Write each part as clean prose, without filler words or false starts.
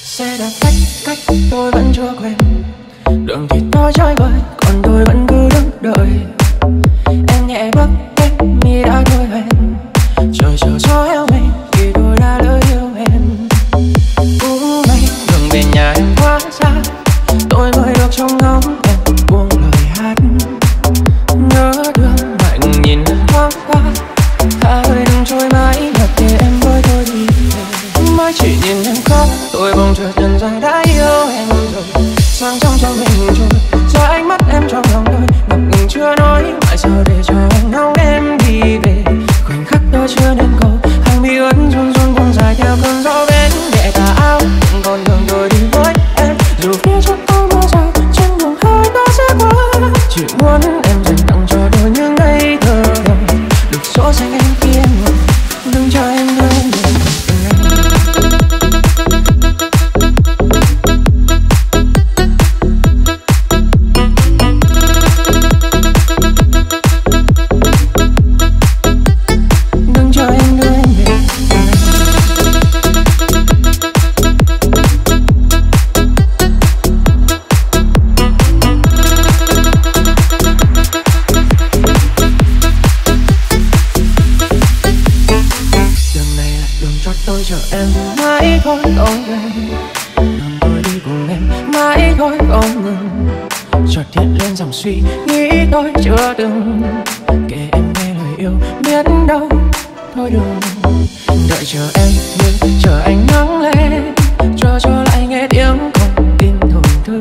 Xe đã cách tôi vẫn chưa quen, đường thì tôi chơi vơi còn tôi vẫn cứ đứng đợi. Em nhẹ bước em mi đã thôi hẹn, chờ cho eo mình vì tôi đã lỡ yêu em. Cũng may đường về nhà em quá xa, tôi mới được trông ngóng em buông lời hát. Nhớ thương lại ngừng nhìn em thoáng qua, thà hơi đừng trôi mãi mặc kệ em với tôi đi về. Mới chỉ nhìn em khóc tôi bỗng chợt nhận ra đã yêu em rồi, sang trong mình rồi. Giờ ánh mắt em trong lòng tôi ngập ngừng chưa nói mãi sao để cho anh ngóng em đi về. Khoảnh khắc tôi chưa nên cầu, hàng mi ướt run run buông dài theo cơn gió bên nhẹ tà áo. Con đường tôi đi với em dù phía trước có mưa rào, trên đường hơi ta sẽ qua. Chỉ muốn em dành tặng cho tôi những ngây thơ đầu, được số xanh em khi em ngồi, đừng cho em đưa em về. Tôi chờ em mãi thôi không ngừng, đường tôi đi cùng em mãi thôi không ngừng. Chợt hiện lên dòng suy nghĩ tôi chưa từng kể em nghe lời yêu, biết đâu thôi đừng. Đợi chờ em như chờ ánh nắng lên, cho lại nghe tiếng con tim thổn thức.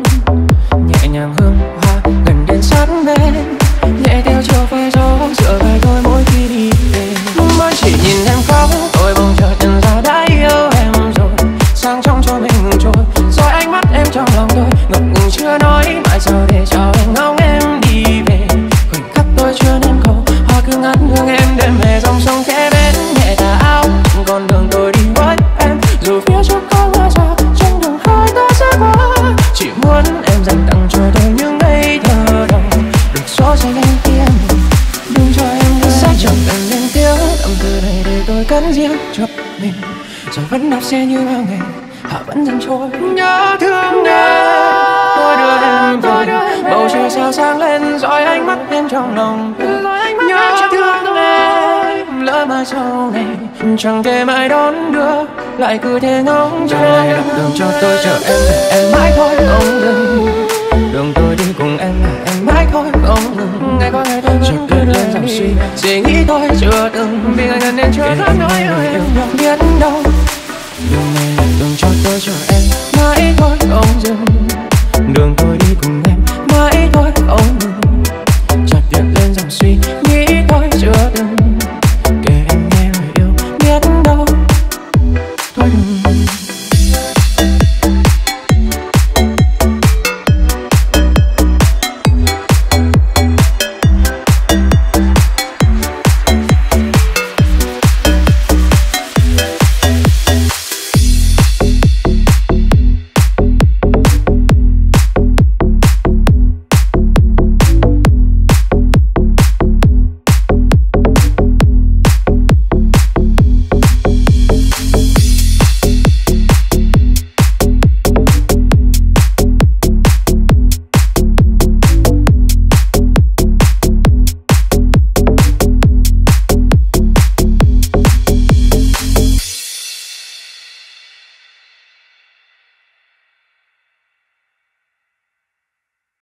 Nhẹ nhàng hương hoa gần đến sát bên, nhẹ theo chiều phai gió dựa vai tôi mỗi khi đi về. Mới chỉ nhìn em khóc tôi bỗng chợt nhận ra đã yêu em rồi, sang trong cho mình trôi. Rồi ánh mắt em trong lòng tôi ngập ngừng chưa nói mãi sao để cho anh ngóng em đi về. Khoảnh khắc tôi chưa nên cầu, hoa cứ ngắt hương em đêm về dòng sông khẽ bên nhẹ tà áo. Con đường tôi đi với em dù phía trước có mưa rào, trên đường hai ta sẽ qua. Chỉ muốn em dành tặng cho tôi những ngây thơ đầu, được số xanh em khi em đừng cho em đưa sẽ chẳng cần lên tiếng âm từ này để tôi cắn riêng cho mình. Rồi vẫn đạp xe như bao ngày, hạ vẫn dần trôi. Nhớ thương em tôi đưa em về, bầu trời sao sáng lên dõi ánh mắt em trong lòng. Nhớ thương em lỡ mai sau này chẳng thể mãi đón đưa, lại cứ thế ngóng trông. Đường này là đường cho tôi chờ em về, em mãi thôi không ngừng. Đường tôi đi cùng em là em mãi thôi không ngừng. Ngày qua ngày tôi vẫn cứ lên dòng suy nghĩ tôi chưa từng, vì ngày gần nên chưa dám nói lời yêu được biết đâu. Đường này là đường cho tôi chờ em mãi thôi không dừng. Đường tôi